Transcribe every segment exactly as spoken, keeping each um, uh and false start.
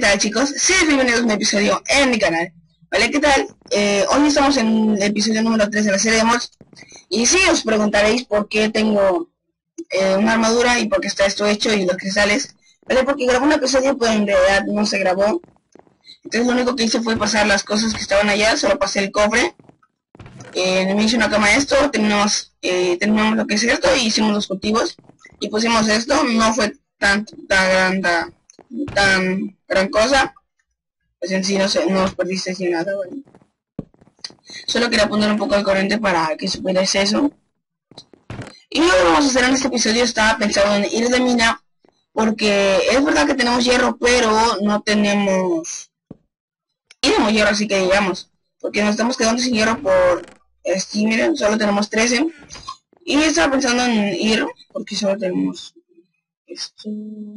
tal, chicos? Sean bienvenidos a un episodio en mi canal. Vale, ¿qué tal? Eh, hoy estamos en el episodio número tres de la serie de mods. Y sí, os preguntaréis por qué tengo eh, una armadura y por qué está esto hecho y los cristales. Vale, porque grabé un episodio, pero en realidad no se grabó. Entonces lo único que hice fue pasar las cosas que estaban allá, solo pasé el cofre. Eh, me hice una cama de esto, terminamos, eh, terminamos lo que es esto y hicimos los cultivos. Y pusimos esto, no fue tan, tan, tan, tan gran cosa. Pues en sí no, se, no os perdiste sin nada, ¿vale? Solo quería poner un poco de corriente para que supierais eso. Y lo que vamos a hacer en este episodio está pensado en ir de mina, porque es verdad que tenemos hierro, pero no tenemos... tenemos hierro, así que digamos, porque nos estamos quedando sin hierro por... Este, miren, solo tenemos trece. Y estaba pensando en ir, porque solo tenemos... Esto...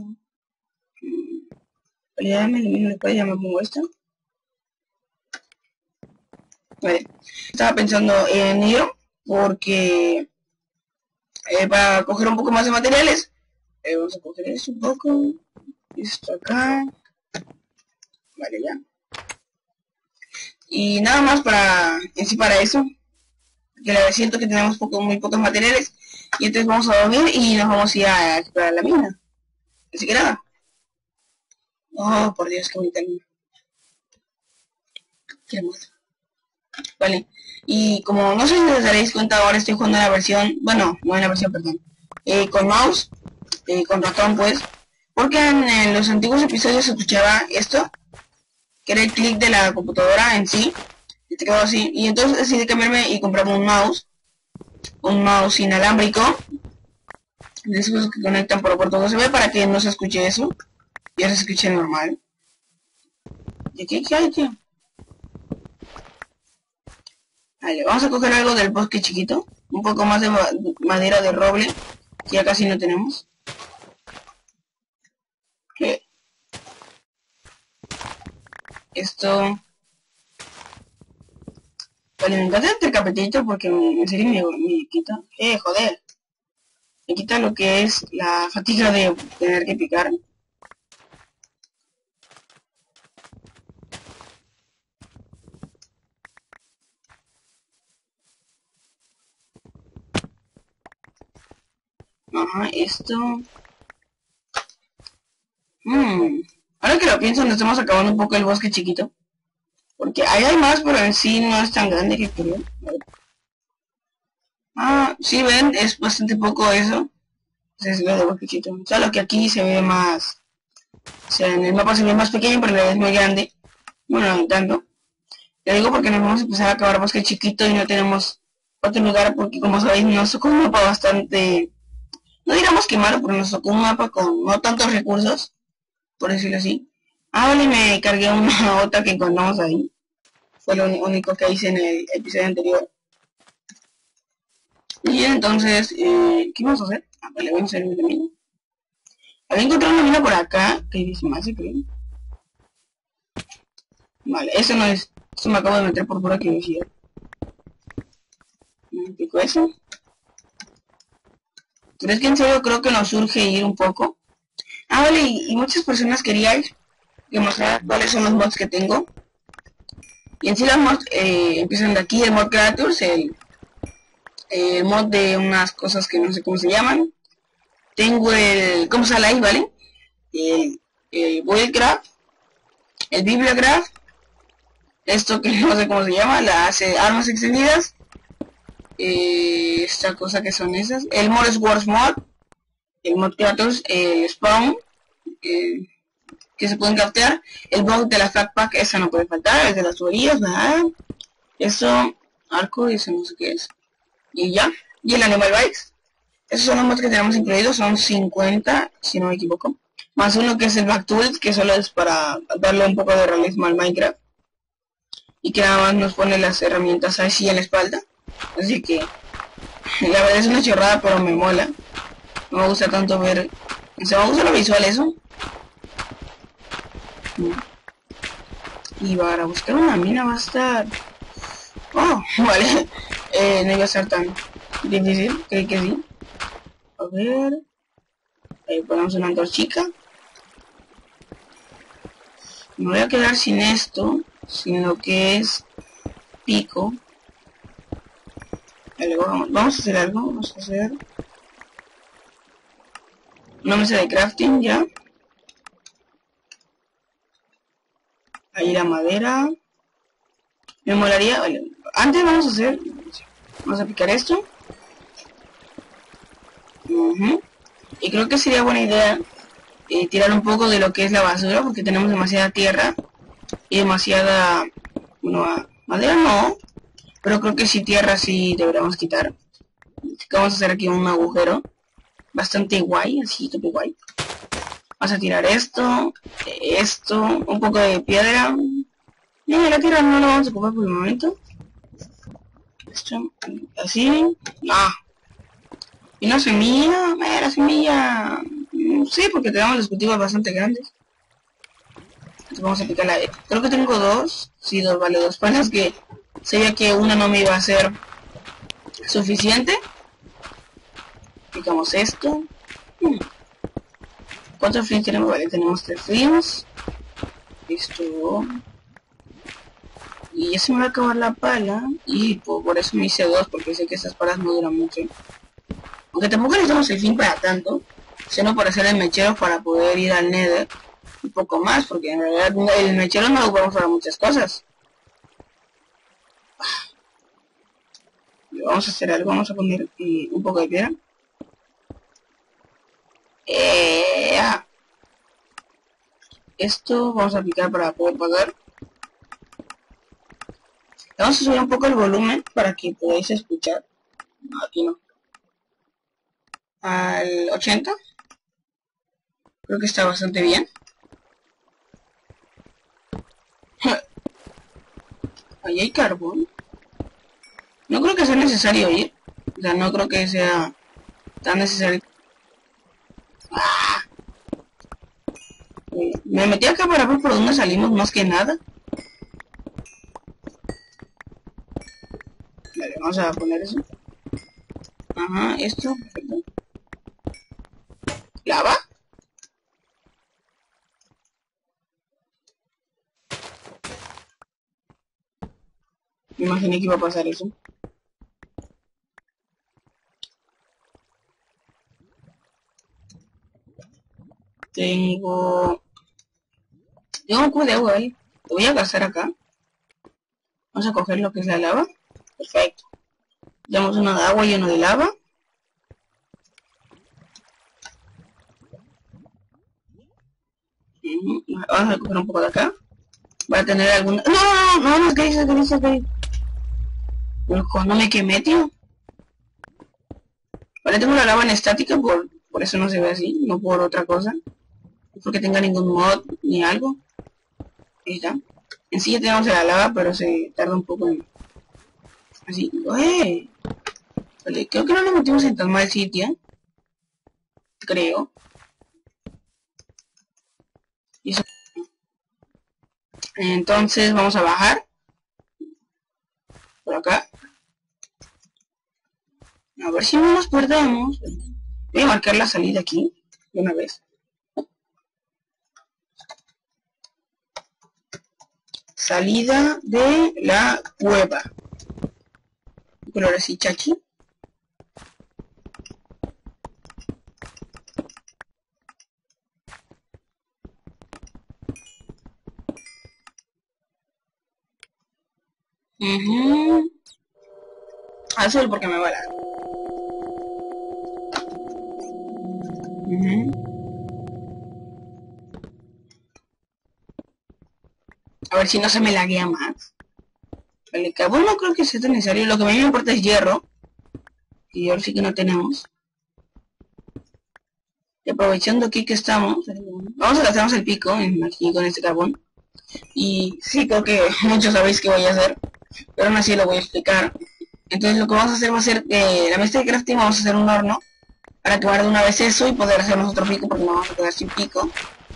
Ya me elimino después, ya me pongo esto. Vale. Estaba pensando en ir porque eh, para coger un poco más de materiales. Eh, vamos a coger esto un poco. Esto acá. Vale, ya. Y nada más para en sí para eso. Que le siento que tenemos poco, muy pocos materiales. Y entonces vamos a dormir y nos vamos a ir a explorar la mina. Así que nada. Oh, por Dios, qué bonita mina. Qué hermoso. Vale. Y como no sé si os daréis cuenta, ahora estoy jugando en la versión, bueno, no en la versión, perdón, eh, con mouse, eh, con ratón pues, porque en, en los antiguos episodios se escuchaba esto, que era el clic de la computadora en sí, y te quedó así, y entonces decidí cambiarme y comprarme un mouse, un mouse inalámbrico, de esos que conectan por puerto U S B para que no se escuche eso, y ahora se escuche normal. ¿Y aquí qué hay, tío? Vale, vamos a coger algo del bosque chiquito, un poco más de ma madera de roble, que ya casi no tenemos. ¿Qué? Esto... Vale, me encanta este capetito porque en serio me, me quita... Eh, joder. Me quita lo que es la fatiga de tener que picar. Ajá, esto... Hmm. Ahora que lo pienso, nos estamos acabando un poco el bosque chiquito. Porque ahí hay más, pero en sí no es tan grande que creo. Ah, sí, ven, es bastante poco eso. Es lo de bosque chiquito. Solo que aquí se ve más... O sea, en el mapa se ve más pequeño, pero es muy grande. Bueno, no tanto. Te digo porque nos vamos a empezar a acabar bosque chiquito y no tenemos otro lugar porque, como sabéis, nos tocó un mapa bastante... No digamos que malo, pero nos tocó un mapa con no tantos recursos, por decirlo así. Ah, vale, me cargué una otra que encontramos ahí. Fue lo único que hice en el episodio anterior. Y entonces, eh, ¿qué vamos a hacer? Ah, vale, vamos a hacer una mina. Había encontrado una mina por acá, que dice más, creo. Vale, eso no es... Eso me acabo de meter por pura curiosidad. Me pico eso. Pero es que en serio creo que nos surge ir un poco. Ah, vale, y, y muchas personas queríais que mostrara cuáles son los mods que tengo. Y en sí los mods eh, empiezan de aquí, el mod creators, el, el mod de unas cosas que no sé cómo se llaman. Tengo el, ¿cómo sale ahí, vale? El, el Buildcraft, el Bibliograph, esto que no sé cómo se llama, las eh, armas extendidas. Eh, esta cosa que son esas, el More Wars mod, el mod creators, el spawn, eh, que se pueden craftear, el bug de la flatpack, esa no puede faltar, el de las tuberías, ¿verdad? Eso, arco, y eso no sé qué es, y ya, y el animal bikes, esos son los mods que tenemos incluidos, son cincuenta, si no me equivoco, más uno que es el back tools, que solo es para darle un poco de realismo al Minecraft, y que nada más nos pone las herramientas así en la espalda. Así que la verdad es una chorrada, pero me mola. No me gusta tanto ver... O sea, me gusta lo visual eso. Y para buscar una mina va a estar... Oh, vale. Eh, no iba a estar tan difícil, creo que sí. A ver... Ahí ponemos una antorchica. Me voy a quedar sin esto, sin lo que es pico. Vale, vamos, vamos a hacer algo, vamos a hacer una mesa de crafting ya. Ahí la madera. Me molaría, vale. Antes vamos a hacer, vamos a picar esto. Uh-huh. Y creo que sería buena idea eh, tirar un poco de lo que es la basura, porque tenemos demasiada tierra y demasiada, bueno, madera no, pero creo que sí tierra sí deberíamos quitar. Así que vamos a hacer aquí un agujero bastante guay, así que guay. Vamos a tirar esto, esto, un poco de piedra. Mira, la tierra no la vamos a ocupar por el momento. Esto, así, no. Y una semilla, eh, la semilla, sí, porque tenemos los cultivos bastante grandes. Entonces vamos a picarla. Creo que tengo dos, sí, dos, vale, dos palas que sabía que una no me iba a ser suficiente. Picamos esto. Hmm. ¿Cuántos frames tenemos? Vale, tenemos tres frames. Listo. Y ya se me va a acabar la pala. Y por, por eso me hice dos, porque sé que esas palas no duran mucho. Aunque tampoco necesitamos el fin para tanto, sino para hacer el mechero para poder ir al Nether un poco más, porque en realidad el mechero no lo podemos para muchas cosas. Vamos a hacer algo, vamos a poner eh, un poco de piedra. Eh, ah. Esto vamos a aplicar para poder pagar. Vamos a subir un poco el volumen para que podáis escuchar. No, aquí no. Al ochenta. Creo que está bastante bien. Ahí hay carbón. No creo que sea necesario ir. O sea, no creo que sea tan necesario. ¡Ah! Me metí acá para ver por dónde salimos más que nada. Vale, vamos a poner eso. Ajá, esto, perfecto. ¿Lava? Me imaginé que iba a pasar eso. Tengo... Tengo un cubo de agua ahí. Lo voy a gastar acá. Vamos a coger lo que es la lava. Perfecto. Damos uno de agua y uno de lava. Uh-huh. Vamos a coger un poco de acá. Va a tener alguna... ¡No, no, no! ¡No, no, que no, no, no, no! No me quemé, tío. Vale, tengo la lava en estática, por, por eso no se ve así, no por otra cosa. No porque tenga ningún mod ni algo. Ahí está. En sí ya tenemos la lava, pero se tarda un poco en... Así. ¡Eh! Vale, creo que no nos metimos en tan mal sitio. Creo. Y eso... Entonces vamos a bajar. Por acá. A ver si no nos perdemos. Voy a marcar la salida aquí. De una vez. Salida de la cueva. Color así chachi. Uh-huh. Azul porque me va a dar. Uh-huh. A ver si no se me laguea más. Vale, carbón no creo que sea tan necesario. Lo que a mí me importa es hierro. Y hierro sí que no tenemos. Y aprovechando aquí que estamos, vamos a gastarnos el pico en, aquí con este carbón. Y sí, creo que muchos sabéis qué voy a hacer. Pero aún así lo voy a explicar. Entonces lo que vamos a hacer va a ser, eh, la mesa de crafting vamos a hacer un horno. Para quemar de una vez eso y poder hacernos otro pico, porque no vamos a quedar sin pico.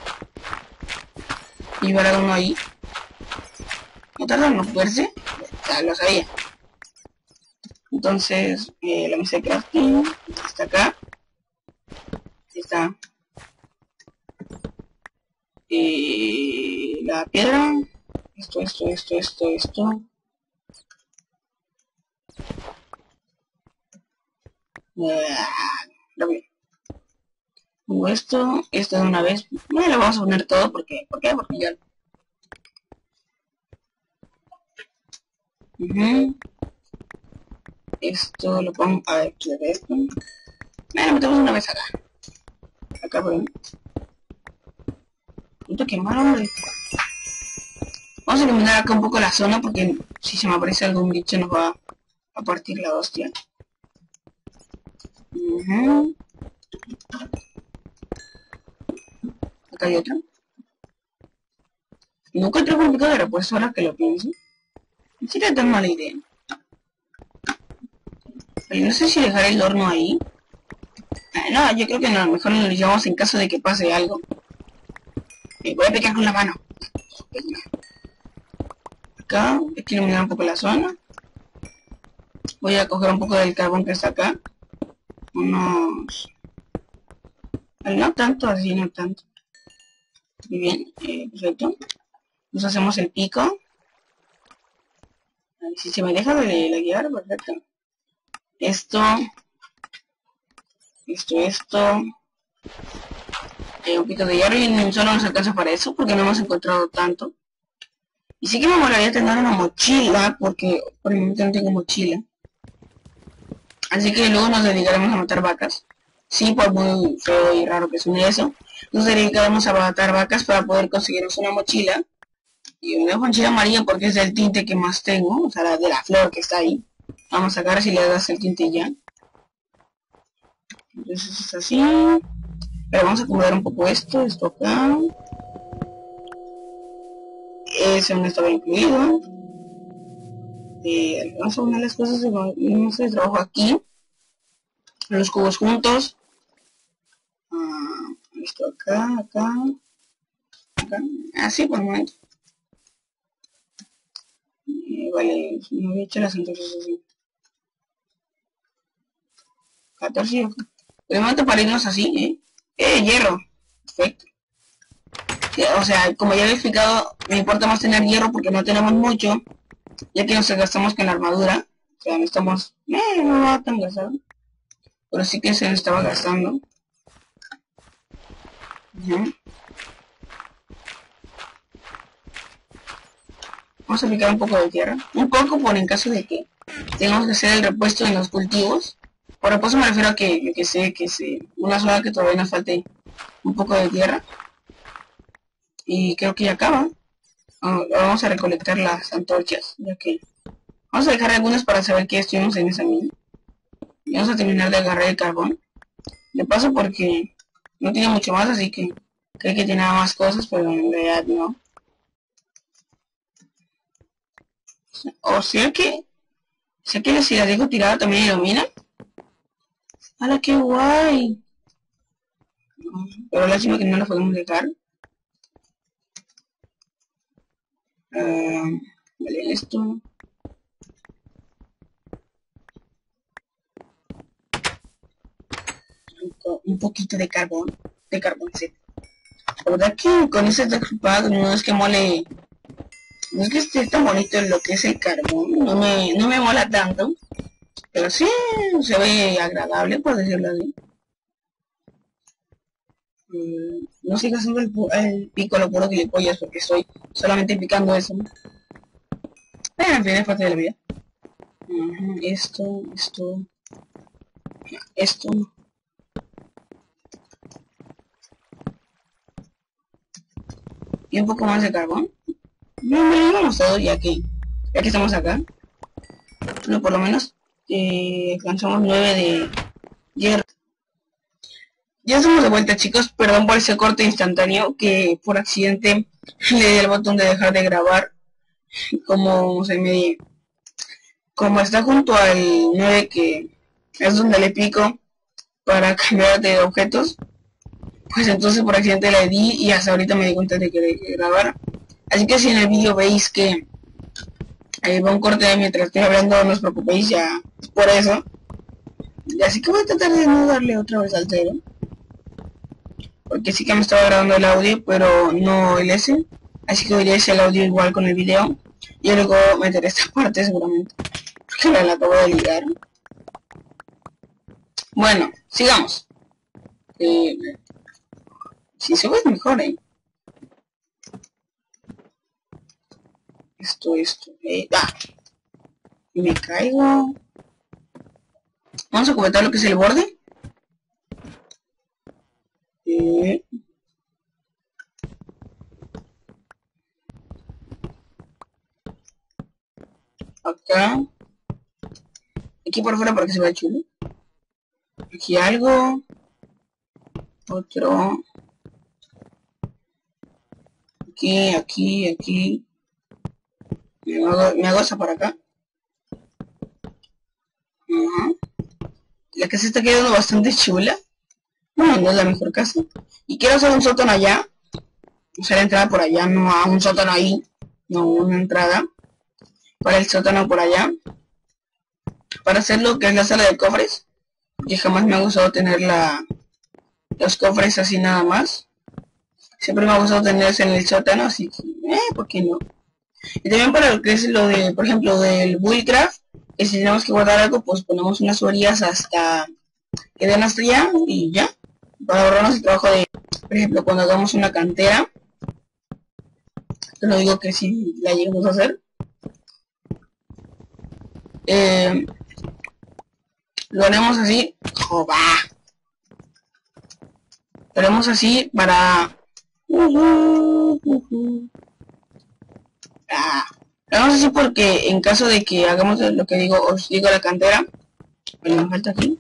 Y ver a uno ahí. No tarda en moverse. Ya lo sabía. Entonces, eh, la mesa de crafting está acá. Está. Eh, la piedra. Esto, esto, esto, esto, esto. Lo bien. Pongo esto, esto de una vez. No lo vamos a poner todo porque, ¿por qué? Porque ya. Uh-huh. Esto lo pongo a ver, ¿qué es esto? Me lo metemos una vez acá. Acá por ahí. Puta, qué malo, hombre. Vamos a iluminar acá un poco la zona porque si se me aparece algún bicho nos va a partir la hostia. Uh-huh. Acá hay otro. Nunca entré por picadera, pues ahora que lo pienso. No sería tan mala idea. Pero no sé si dejar el horno ahí. Eh, no, yo creo que no, mejor nos lo llevamos en caso de que pase algo. Eh, voy a picar con la mano. Acá, hay que iluminar un poco la zona. Voy a coger un poco del carbón que está acá. Unos... No tanto, así no tanto. Muy bien, eh, perfecto. Nos hacemos el pico. A ver si se me deja de la guiar, perfecto. Esto. Esto, esto. Eh, un pico de hierro y solo nos alcanza para eso porque no hemos encontrado tanto. Y sí que me molaría tener una mochila porque por el momento no tengo mochila. Así que luego nos dedicaremos a matar vacas. Sí, por muy feo y raro que suene eso. Nos dedicaremos a matar vacas para poder conseguirnos una mochila. Y una mochila amarilla porque es el tinte que más tengo. O sea, la de la flor que está ahí. Vamos a sacar si le das el tinte ya. Entonces es así. Pero vamos a acomodar un poco esto, esto acá. Eso no estaba incluido. Eh, vamos a poner las cosas de, de trabajo aquí. Los cubos juntos. Ah, esto acá, acá. Acá. Así por el momento. Eh, vale, no había hecho las entonces así. catorce acá. De momento para irnos así, ¿eh? ¡Eh, hierro! Perfecto. O sea, como ya había explicado, me importa más tener hierro porque no tenemos mucho, ya que nos gastamos con la armadura. O sea, no estamos... Eh, no va tan gastado. Pero sí que se nos estaba gastando. Uh-huh. Vamos a aplicar un poco de tierra. Un poco por en caso de que tengamos que hacer el repuesto en los cultivos. Por repuesto me refiero a que, yo que sé, que se... una zona que todavía nos falte un poco de tierra. Y creo que ya acaba. Vamos a recolectar las antorchas, ya que vamos a dejar algunas para saber que estuvimos en esa mina. Y vamos a terminar de agarrar el carbón. De paso porque no tiene mucho más, así que creo que tiene más cosas, pero en realidad no. O sea que, sé que si las dejo tirada también ilumina. ¡Hala, qué guay! Pero lástima que no las podemos dejar. Uh, vale, esto. Un poquito de carbón, de carboncito. La verdad que con ese textupado no es que mole, no es que esté tan bonito en lo que es el carbón, no me, no me mola tanto, pero sí se ve agradable, por decirlo así. Mm, no sigo haciendo el, el pico lo puro gilipollas porque estoy solamente picando eso. Pero en fin, es parte de la vida. Uh-huh, esto, esto, esto. Y un poco más de carbón. No me lo llevamos todo ya que, ya que estamos acá. No, por lo menos eh, alcanzamos nueve de hierro. Ya estamos de vuelta, chicos. Perdón por ese corte instantáneo que por accidente le di el botón de dejar de grabar. Como se me... Como está junto al nueve que es donde le pico para cambiar de objetos, pues entonces por accidente le di y hasta ahorita me di cuenta de que de grabar. Así que si en el vídeo veis que ahí va un corte mientras estoy hablando, no os preocupéis, ya es por eso. Y así que voy a tratar de no darle otra vez al cero, porque sí que me estaba grabando el audio, pero no el S. así que oiréis el audio igual con el video. Yo luego meteré esta parte seguramente, porque me la acabo de ligar. Bueno, sigamos. Eh, si subes mejor, eh. Esto, esto, eh, ah, y me caigo. Vamos a comentar lo que es el borde. Eh, acá. Aquí por fuera para que se vea chulo. Aquí algo. Otro. Aquí, aquí, aquí. Me hago, me hago esa por acá. Uh-huh. La casa está quedando bastante chula. Bueno, no es la mejor casa. Y quiero hacer un sótano allá. Usar la entrada por allá, no a un sótano ahí. No, una entrada. Para el sótano por allá. Para hacer lo que es la sala de cofres. Que jamás me ha gustado tener la, los cofres así nada más. Siempre me ha gustado tenerlos en el sótano, así que, eh, ¿por qué no? Y también para lo que es lo de, por ejemplo, del buildcraft, que si tenemos que guardar algo, pues ponemos unas tuberías hasta que den hasta allá y ya. Para ahorrarnos el trabajo de, por ejemplo, cuando hagamos una cantera, te lo digo que si la llegamos a hacer, eh, lo haremos así, ¡joba! Lo haremos así para... Uh -huh, uh -huh. Ah, lo haremos así porque en caso de que hagamos lo que digo, os digo la cantera, bueno, me falta aquí,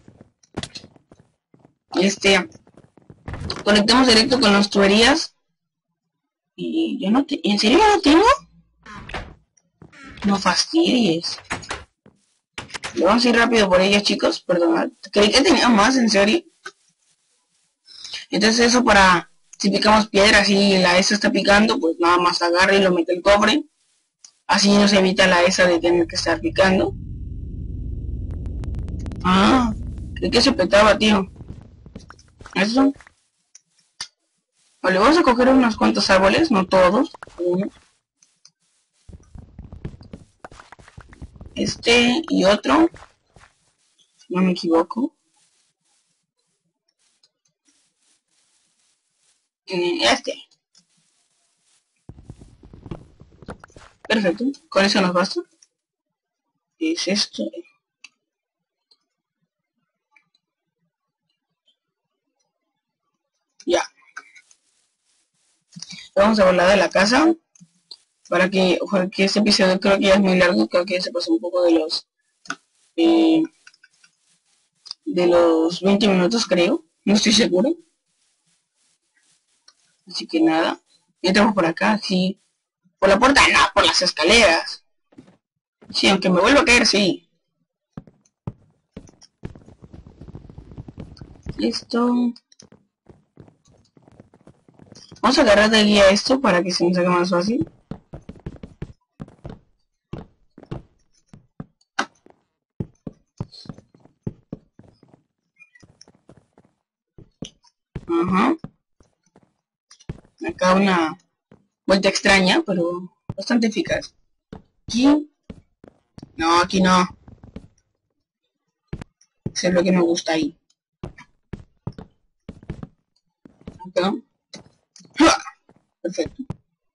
este, conectamos directo con las tuberías, y yo no te... ¿En serio ya lo tengo? No fastidies. Vamos a ir rápido por ellas, chicos, perdonad. Creí que tenía más, en serio. Entonces eso para, si picamos piedras y la esa está picando, pues nada más agarra y lo mete el cofre. Así nos evita la esa de tener que estar picando. Ah, creí que se petaba, tío. Eso. Vale, vamos a coger unos cuantos árboles, no todos. Uno. Este y otro. Si no me equivoco. Este. Perfecto, con eso nos basta. Es esto. Ya. Vamos a volar de la casa. Para que, ojalá que este episodio creo que ya es muy largo. Creo que ya se pasó un poco de los... Eh, de los veinte minutos, creo. No estoy seguro. Así que nada. Entramos por acá, sí. Por la puerta, no, por las escaleras. Sí, aunque me vuelva a caer, sí. Listo. Vamos a agarrar de guía esto para que se nos haga más fácil. Ajá. Acá una vuelta extraña, pero bastante eficaz. Aquí. No, aquí no. Eso es lo que me gusta ahí. Acá. Perfecto.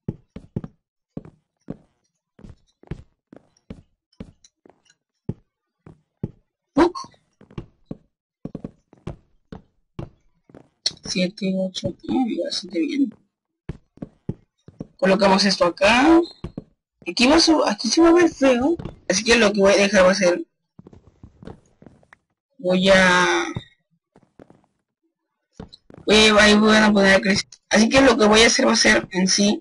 Uk. siete, ocho, oh, bastante bien. Colocamos esto acá. Aquí, va a, aquí se va a ver feo. Así que lo que voy a dejar va a ser... Voy a... Voy a, ahí voy a poner crecer. Así que lo que voy a hacer va a ser en sí...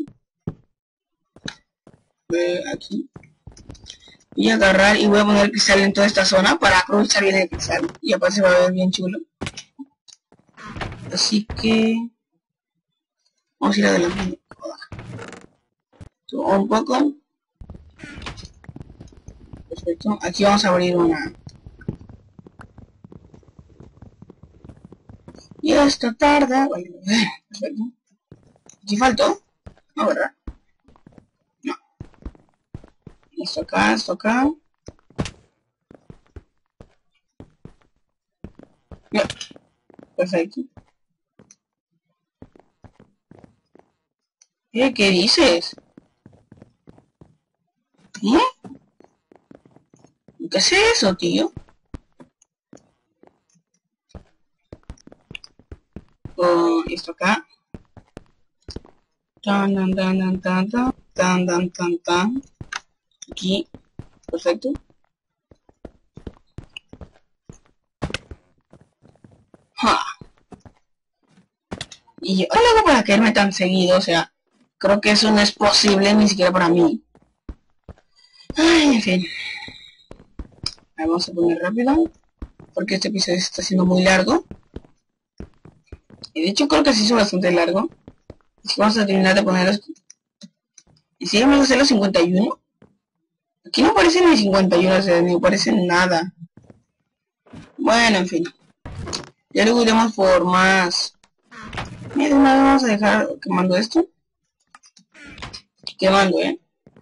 Eh, aquí. Voy a agarrar y voy a poner cristal en toda esta zona para aprovechar bien el cristal. Y aparte se va a ver bien chulo. Así que... Vamos a ir adelante. Un poco. Perfecto. Aquí vamos a abrir una. Y esto tarda. Vale, perfecto. Aquí faltó. No, ¿verdad? Esto acá, esto acá. Ya. Perfecto. ¿Eh? ¿Qué dices? ¿Eh? ¿Qué es eso, tío? Oh, esto acá. Tan, tan, tan, tan, tan, tan, tan, tan, tan, tan. Aquí. Perfecto. ¡Ja! Y yo, luego para caerme tan seguido, o sea, creo que eso no es posible ni siquiera para mí. Ay, en fin. Ahí vamos a poner rápido, porque este episodio está siendo muy largo. Y de hecho creo que se hizo bastante largo. Así que vamos a terminar de poner los... ¿Y si vamos a hacer los cincuenta y uno? Aquí no aparecen ni cincuenta y uno, o sea, ni aparecen nada. Bueno, en fin. Ya luego iremos por más. Mira, de una vez vamos a dejar quemando esto. Quemando, ¿eh?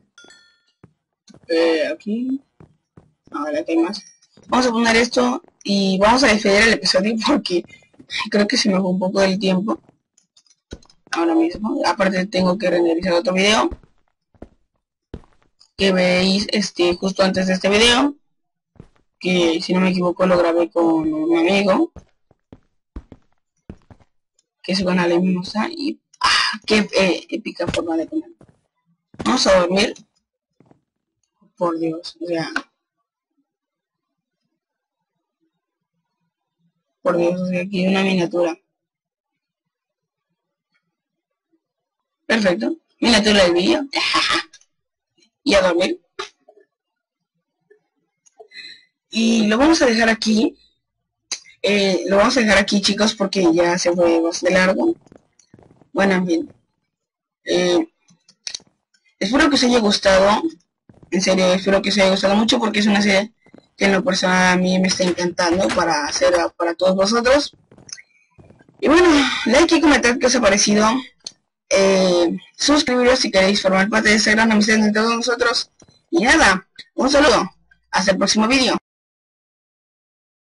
Eh, aquí. Ahora aquí hay más. Vamos a poner esto y vamos a despedir el episodio porque creo que se me fue un poco del tiempo. Ahora mismo. Aparte tengo que renderizar otro video que veis este justo antes de este video, que si no me equivoco lo grabé con un amigo, que su canal mismo está. Y ¡ah! Qué eh, épica forma de comer. Vamos a dormir. Por Dios, o sea, por Dios, o sea, aquí hay una miniatura. Perfecto, miniatura del vídeo. Y a dormir. Y lo vamos a dejar aquí. Eh, lo vamos a dejar aquí, chicos, porque ya se fue bastante largo. Bueno, en fin. Eh, espero que os haya gustado. En serio, espero que os haya gustado mucho porque es una serie que en lo personal a mí me está encantando para hacer para todos vosotros. Y bueno, like y comentar qué os ha parecido. Eh, suscribiros si queréis formar parte de esta gran amistad entre todos nosotros. Y nada, un saludo. Hasta el próximo vídeo.